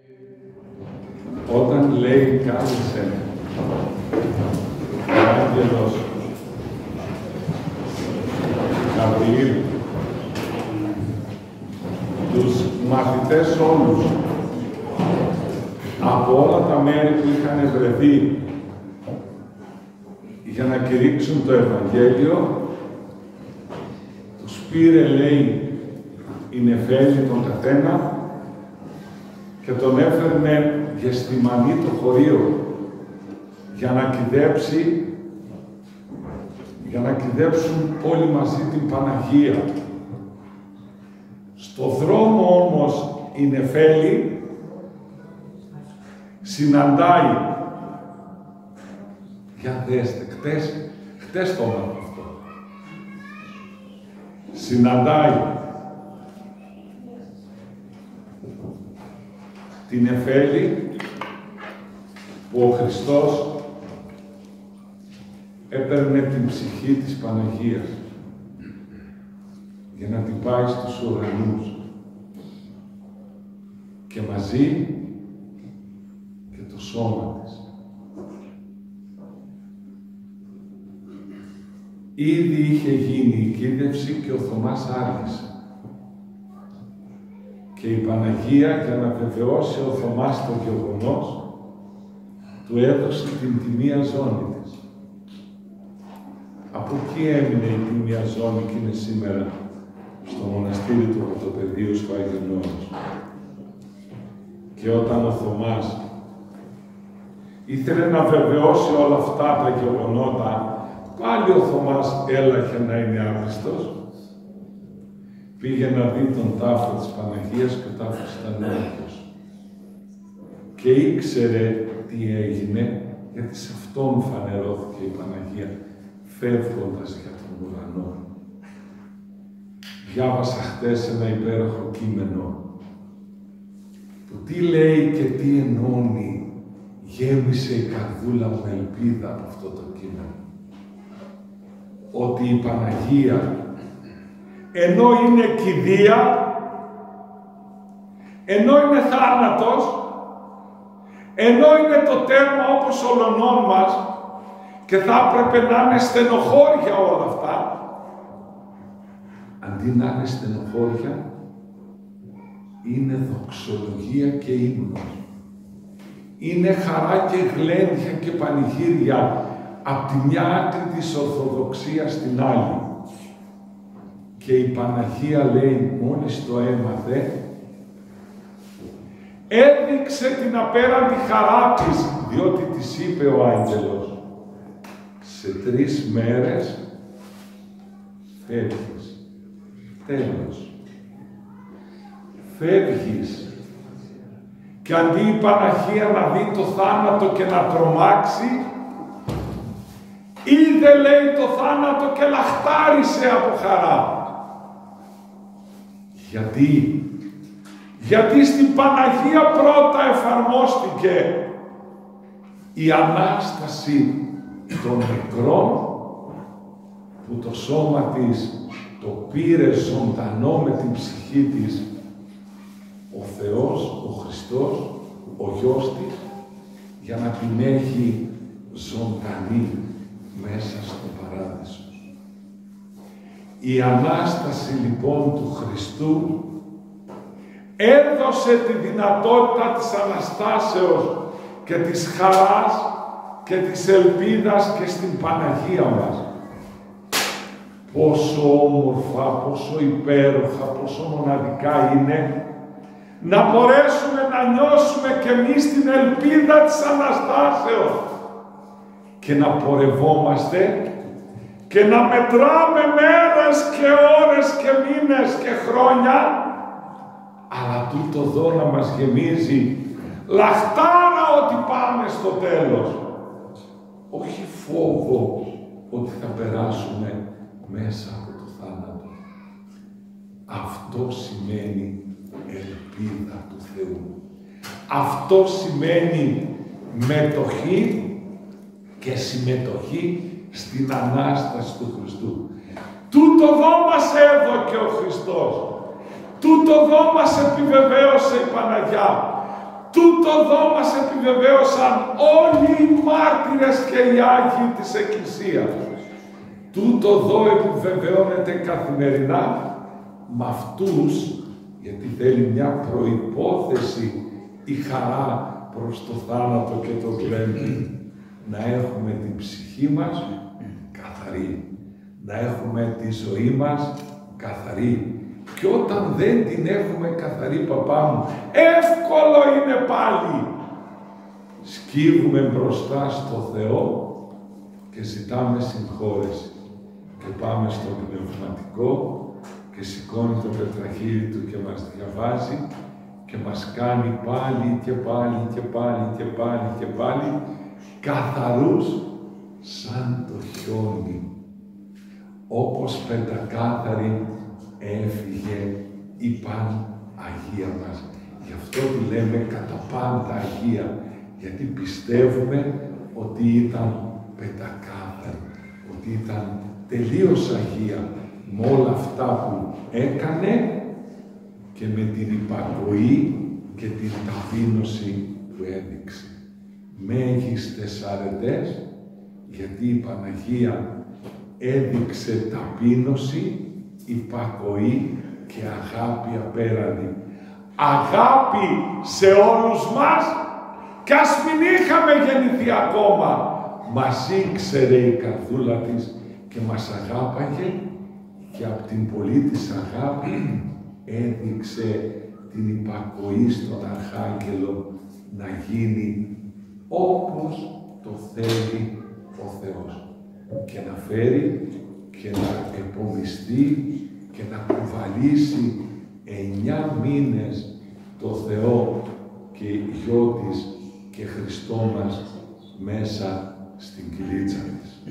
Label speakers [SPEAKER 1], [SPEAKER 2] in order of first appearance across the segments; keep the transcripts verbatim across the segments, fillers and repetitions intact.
[SPEAKER 1] Όταν λέει κάλεσε ο άγγελος Γαβριήλ τους μαθητές όλους από όλα τα μέρη που είχαν βρεθεί για να κηρύξουν το Ευαγγέλιο, τους πήρε, λέει, η νεφέλη τον καθένα και τον έφερνε γεστημανή το χωρίο για να κυδέψει, για να κυδέψουν όλοι μαζί την Παναγία. Στο δρόμο όμως η νεφέλη συναντάει, για δέστε, χτες, χτες το είπαμε αυτό, συναντάει την νεφέλη που ο Χριστός έπαιρνε την ψυχή της Παναγίας για να την πάει στους ουρανούς και μαζί και το σώμα της. Ήδη είχε γίνει η κοίτευση και ο Θωμάς άργησε. Και η Παναγία, για να βεβαιώσει ο Θωμάς το γεγονός, του έδωσε την τιμία ζώνη της. Από εκεί έμεινε η τιμία ζώνη και είναι σήμερα στο μοναστήρι του Πρωτοπεδίου στο Άγιον Όρος. Και όταν ο Θωμάς ήθελε να βεβαιώσει όλα αυτά τα γεγονότα, πάλι ο Θωμάς έλαχε να είναι άπιστος. Πήγε να δει τον τάφο της Παναγίας και ο τάφος ήταν όρθιος. Και ήξερε τι έγινε, γιατί σε αυτόν φανερώθηκε η Παναγία, φεύγοντας για τον ουρανό. Διάβασα χτες ένα υπέροχο κείμενο, που τι λέει και τι ενώνει, γέμισε η καρδούλα μου ελπίδα από αυτό το κείμενο. Ότι η Παναγία, ενώ είναι κηδεία, ενώ είναι θάνατος, ενώ είναι το τέρμα όπως ολονών μας και θα έπρεπε να είναι στενοχώρια όλα αυτά, αντί να είναι στενοχώρια, είναι δοξολογία και ύμνος. Είναι χαρά και γλέντια και πανηγύρια από τη μια άκρη της Ορθοδοξίας στην άλλη. Και η Παναγία, λέει, μόλις το έμαθε, έδειξε την απέραντη χαρά της, διότι της είπε ο άγγελος, σε τρεις μέρες φεύγεις. Τέλος. Φεύγεις. Και αντί η Παναγία να δει το θάνατο και να τρομάξει, είδε, λέει, το θάνατο και λαχτάρισε από χαρά. Γιατί, γιατί στην Παναγία πρώτα εφαρμόστηκε η Ανάσταση των νεκρών, που το σώμα της το πήρε ζωντανό με την ψυχή της ο Θεός, ο Χριστός, ο Γιος της, για να την έχει ζωντανή μέσα στον Παράδεισο. Η Ανάσταση λοιπόν του Χριστού έδωσε τη δυνατότητα της Αναστάσεως και της χαράς και της ελπίδας και στην Παναγία μας. Πόσο όμορφα, πόσο υπέροχα, πόσο μοναδικά είναι να μπορέσουμε να νιώσουμε κι εμείς την ελπίδα της Αναστάσεως και να πορευόμαστε και να μετράμε μέρες και ώρες και μήνες και χρόνια, αλλά τούτο εδώ να μας γεμίζει λαχτάρα ότι πάμε στο τέλος. Όχι φόβο ότι θα περάσουμε μέσα από το θάνατο. Αυτό σημαίνει ελπίδα του Θεού. Αυτό σημαίνει μετοχή και συμμετοχή στην Ανάσταση του Χριστού. Τούτο εδώ μας έδωκε ο Χριστός. Τούτο εδώ μας επιβεβαίωσε η Παναγιά. Τούτο εδώ μας επιβεβαίωσαν όλοι οι μάρτυρες και οι Άγιοι της Εκκλησίας. Τούτο εδώ επιβεβαιώνεται καθημερινά με αυτούς, γιατί θέλει μια προϋπόθεση η χαρά προς το θάνατο και το κλέμπι. Να έχουμε την ψυχή μας καθαρή. Να έχουμε τη ζωή μας καθαρή. Και όταν δεν την έχουμε καθαρή, παπά μου, εύκολο είναι πάλι. Σκύβουμε μπροστά στο Θεό και ζητάμε συγχώρεση. Και πάμε στο πνευματικό και σηκώνει το πετραχύλι του και μας διαβάζει και μας κάνει πάλι και πάλι και πάλι και πάλι και πάλι καθαρούς σαν το χιόνι. Όπως πεντακάθαρη έφυγε η Παν Αγία μας. Γι' αυτό τη λέμε κατά πάντα Αγία, γιατί πιστεύουμε ότι ήταν πεντακάθαρη, ότι ήταν τελείως Αγία με όλα αυτά που έκανε και με την υπακοή και την ταπείνωση που έδειξε. Μέγιστες αρετές, γιατί η Παναγία έδειξε ταπείνωση, υπακοή και αγάπη απέραντη. Αγάπη σε όλους μας, κι ας μην είχαμε γεννηθεί ακόμα, μας ήξερε η καρδούλα της και μας αγάπαγε και από την πολύ της αγάπη έδειξε την υπακοή στον Αρχάγγελο να γίνει όπως το θέλει ο Θεός και να φέρει και να επομιστεί και να κουβαλήσει εννιά μήνες το Θεό και γιο της και Χριστό μας μέσα στην κυλίτσα της.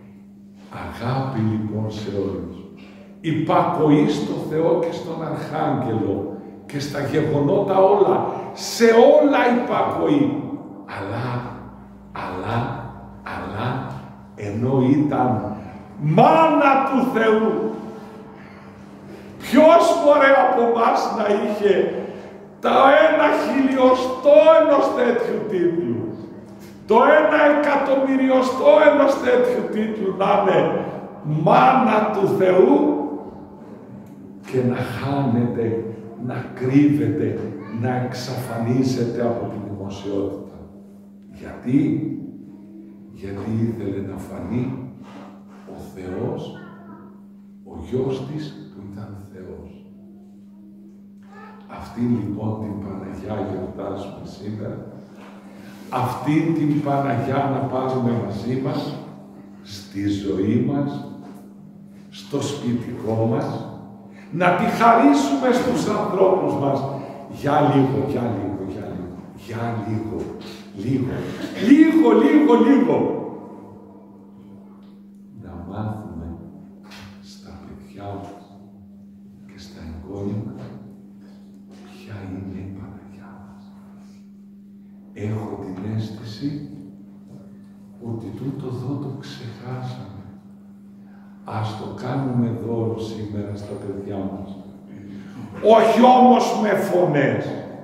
[SPEAKER 1] Αγάπη λοιπόν σε όλους. Υπακοή στο Θεό και στον Αρχάγγελο και στα γεγονότα όλα, σε όλα υπακοή. Αλλά, αλλά, αλλά, ενώ ήταν μάνα του Θεού, ποιος μπορεί από εμάς να είχε το ένα χιλιοστό ενός τέτοιου τίτλου, το ένα εκατομμυριοστό ενός τέτοιου τίτλου να είναι μάνα του Θεού και να χάνεται, να κρύβεται, να εξαφανίζεται από την δημοσιότητα. Γιατί, γιατί ήθελε να φανεί ο Θεός, ο γιος της που ήταν Θεός. Αυτή λοιπόν την Παναγιά γιορτάζουμε σήμερα. Αυτή την Παναγιά να πάρουμε μαζί μας, στη ζωή μας, στο σπιτικό μας, να τη χαρίσουμε στους ανθρώπους μας για λίγο, για λίγο, για λίγο, για λίγο, λίγο, λίγο, λίγο, λίγο. Να μάθουμε στα παιδιά μας και στα εγγόνια μας ποια είναι η Παναγιά μας. Έχω την αίσθηση ότι τούτο εδώ το ξεχάσαμε. Ας το κάνουμε δώρο σήμερα στα παιδιά μας. Όχι όμως με φωνές.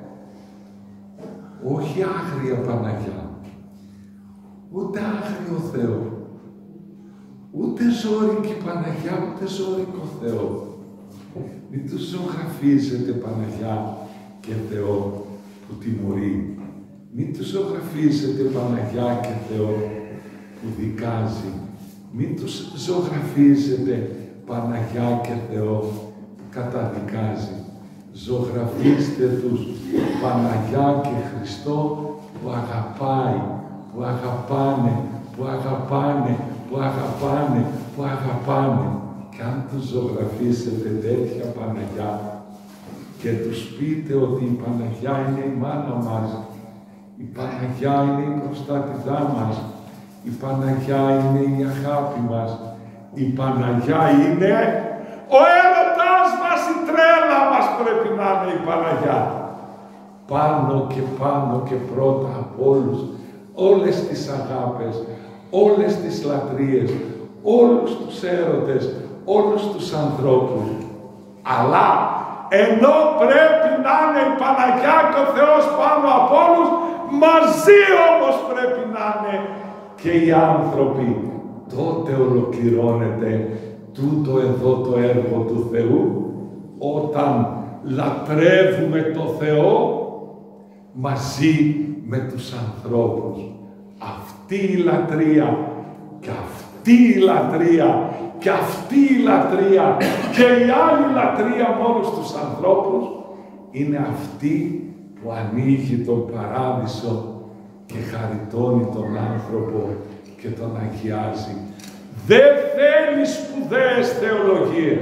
[SPEAKER 1] Όχι άγρια Παναγιά. Ούτε άγριο Θεό. Ούτε ζώρικη Παναγιά, ούτε ζώρικο Θεό. Μην τους ζωγραφίζετε Παναγιά και Θεό που τιμωρεί. Μην τους ζωγραφίζετε Παναγιά και Θεό που δικάζει. Μην τους ζωγραφίζετε Παναγιά και Θεό που καταδικάζει. Ζωγραφίστε τους Παναγιά και Χριστό που αγαπάει, που αγαπάνε, που αγαπάνε, που αγαπάνε, που αγαπάνε. Και αν τους ζωγραφίσετε τέτοια Παναγιά και τους πείτε ότι η Παναγιά είναι η μάνα μας, η Παναγιά είναι η προστάτητά μας, η Παναγιά είναι η αγάπη μας, η Παναγιά είναι ο έρωτας μας, η τρέλα μας πρέπει να είναι η Παναγιά. Πάνω και πάνω και πρώτα από όλους, όλες τις αγάπες, όλες τις λατρείες, όλους τους έρωτες, όλους τους ανθρώπους. Αλλά ενώ πρέπει να είναι η Παναγιά Παναγιά και ο Θεός πάνω από όλους, μαζί όμως πρέπει να είναι και οι άνθρωποι. Τότε ολοκληρώνεται τούτο εδώ το έργο του Θεού, όταν λατρεύουμε το Θεό μαζί με τους ανθρώπους. Αυτή η λατρεία και αυτή η λατρεία και αυτή η λατρεία και η άλλη λατρεία με όλους τους ανθρώπους είναι αυτή που ανοίγει τον παράδεισο και χαριτώνει τον άνθρωπο και τον αγιάζει. Δεν θέλει σπουδαίες θεολογίες.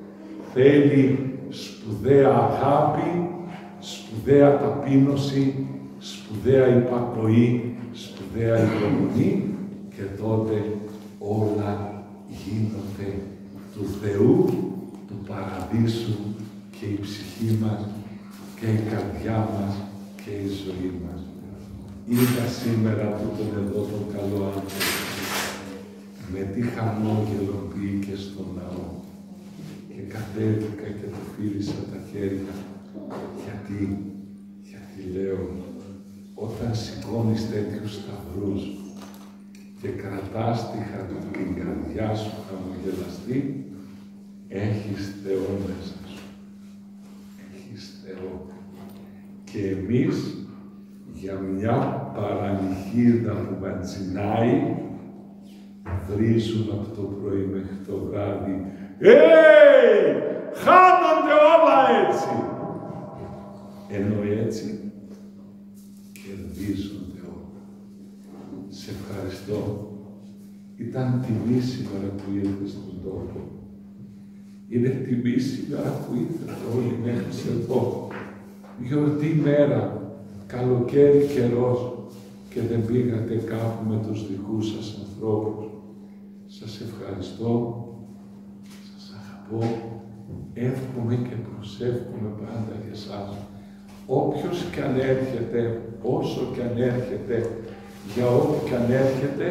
[SPEAKER 1] Θέλει σπουδαία αγάπη, σπουδαία ταπείνωση, σπουδαία υπακοή, σπουδαία υπομονή και τότε όλα γίνονται του Θεού, του παραδείσου και η ψυχή μας και η καρδιά μας και η ζωή μας. Είδα σήμερα που τον εδώ τον καλό άνθρωπο με τι χαμόγελο πήγε στον ναό και κατέβηκα και του φίλησα τα χέρια. Γιατί, γιατί λέω, όταν σηκώνεις τέτοιους σταυρούς και κρατάς τη την καρδιά σου χαμογελαστή, έχεις Θεό μέσα σου. Έχεις Θεό. Και εμείς, για μια παρανυχίδα που βατζινάει, βρίζουν από το πρωί μέχρι το βράδυ. Hey! Χάνονται όλα έτσι! Ενώ έτσι κερδίζονται όλα. Σε ευχαριστώ. Ήταν τιμή σήμερα που ήρθες στον τόπο. Είναι τιμή σήμερα που ήρθατε όλοι μέχρι εδώ. Γιορτή μέρα, καλοκαίρι καιρός και δεν πήγατε κάπου με τους δικούς σας ανθρώπους. Σας ευχαριστώ, σας αγαπώ, εύχομαι και προσεύχομαι πάντα για εσάς. Όποιος κι αν έρχεται, όσο κι αν έρχεται, για ό,τι κι αν έρχεται,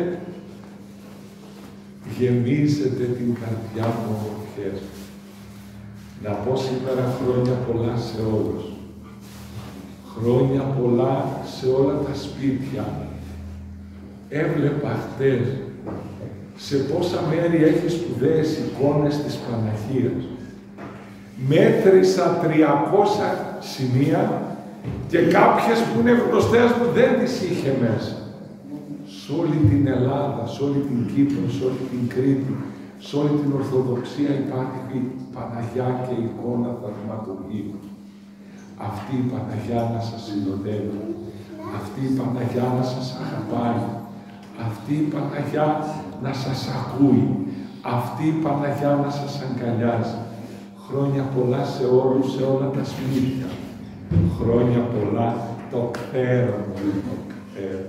[SPEAKER 1] γεμίζετε την καρδιά μου ομορφιές. Να πω σήμερα χρόνια πολλά σε όλους. Χρόνια πολλά σε όλα τα σπίτια. Έβλεπα χτες σε πόσα μέρη έχει σπουδαίες εικόνες της Παναγίας. Μέτρησα τριακόσια σημεία και κάποιες που είναι γνωστές μου δεν τις είχε μέσα. Σε όλη την Ελλάδα, σε όλη την Κύπρο, σε όλη την Κρήτη, σε όλη την Ορθοδοξία υπάρχει Παναγιά και εικόνα θαυματουργίου. Αυτή η Παναγιά να σας συνοδεύει, αυτή η Παναγιά να σας αγαπάει, αυτή η Παναγιά να σας ακούει, αυτή η Παναγιά να σας αγκαλιάζει. Χρόνια πολλά σε όλους, σε όλα τα σπίτια. Χρόνια πολλά, το ξέρω, το ξέρω.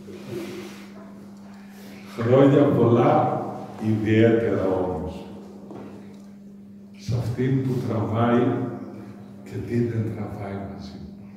[SPEAKER 1] Χρόνια πολλά, ιδιαίτερα όμως, σε αυτήν που τραβάει και τι δεν τραβάει μαζί.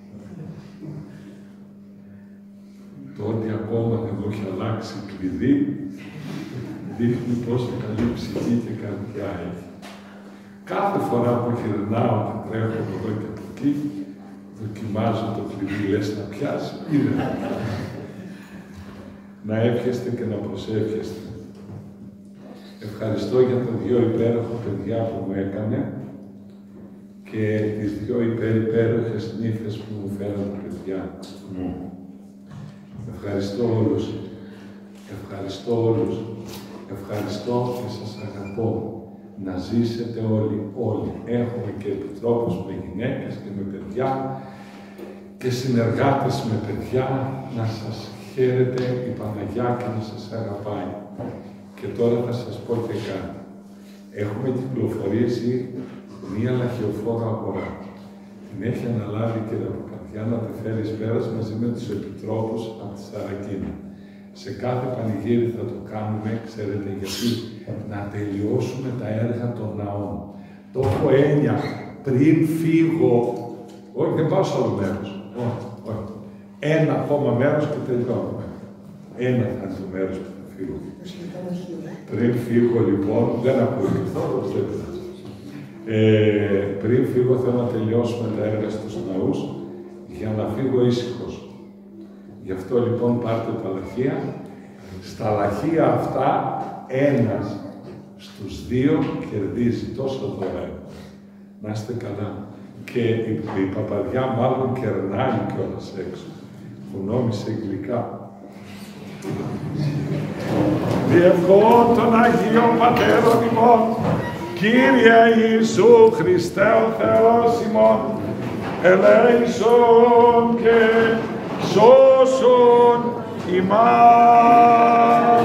[SPEAKER 1] Το ότι ακόμα δεν μου έχει αλλάξει κλειδί, δείχνει πόσο καλή ψυχή και καρδιά έχει. Κάθε φορά που γυρνάω και τρέχω από εδώ και από εκεί, δοκιμάζω το κλειδί, λες να πιάσει ή δεν να πιάσει. Να εύχεστε και να προσεύχεστε. Ευχαριστώ για τα δυο υπέροχα παιδιά που μου έκανε και τις δυο υπέροχες νύφες που μου φέραν τα παιδιά μου. Ευχαριστώ όλους. Ευχαριστώ όλους. Ευχαριστώ και σας αγαπώ. Να ζήσετε όλοι, όλοι. Έχουμε και επιτρόπους με γυναίκες και με παιδιά και συνεργάτες με παιδιά. Να σας χαίρετε η Παναγιά και να σας αγαπάει. Και τώρα θα σας πω και κάτι. Έχουμε κυκλοφορήσει μία λαχιοφόρα αγορά. Την έχει αναλάβει η κυρία Παπαδιά να τη φέρει πέρας μαζί με τους επιτρόπους από τη Σαρακίνα. Σε κάθε πανηγύρι θα το κάνουμε, ξέρετε γιατί, να τελειώσουμε τα έργα των ναών. Το έχω έννοια, πριν φύγω, όχι δεν πάω σε άλλο μέρος, όχι, όχι. Ένα ακόμα μέρος και τελειώνουμε. Ένα θα είναι το μέρος που θα φύγω. Πριν φύγω λοιπόν, δεν ακούω και θόρος, δεν πειράζει. Ε, πριν φύγω θέλω να τελειώσουμε τα έργα στους ναούς, φύγω ήσυχος. Γι' αυτό λοιπόν πάρτε τα λαχεία. Στα λαχεία αυτά ένας στους δύο κερδίζει τόσο δωρεάν. Να είστε καλά. Και η, η παπαδιά μάλλον κερνάει κιόλας έξω. Που νόμισε γλυκά. Διευχώ τον Αγίο Πατέρων ημών, Κύριε Ιησού Χριστέ ο Θεός ημών, ελέησον και σώσον ημάς.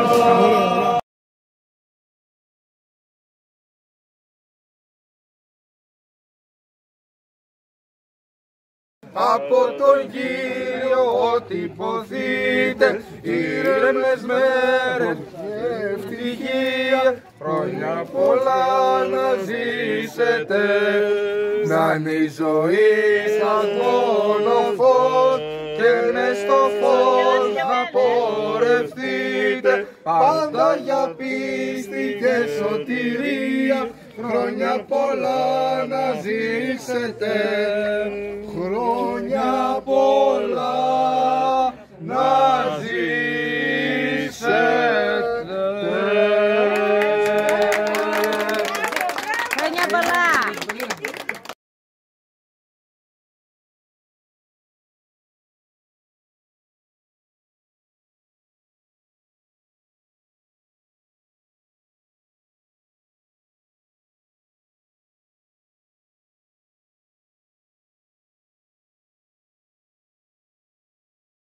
[SPEAKER 2] Από τον Κύριο ό,τι υποθείτε, ήρεμες μέρες και ευτυχία, χρόνια πολλά να ζήσετε, να είναι η ζωή σαν μόνο φως και μες στο φως να πορευτείτε, πάντα για πίστη και σωτηρία, χρόνια πολλά να ζήσετε.